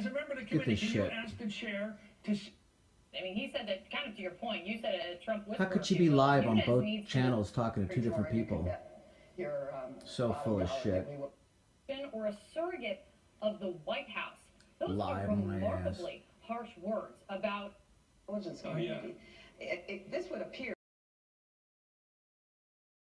As a member of the committee, can you ask the chair to... I mean, he said that, kind of to your point, you said Trump whisperer. How could she be live on both channels talking to two different people? So full of shit. Or a surrogate of the White House. Those Live are remarkably harsh words about... Oh, yeah. This would appear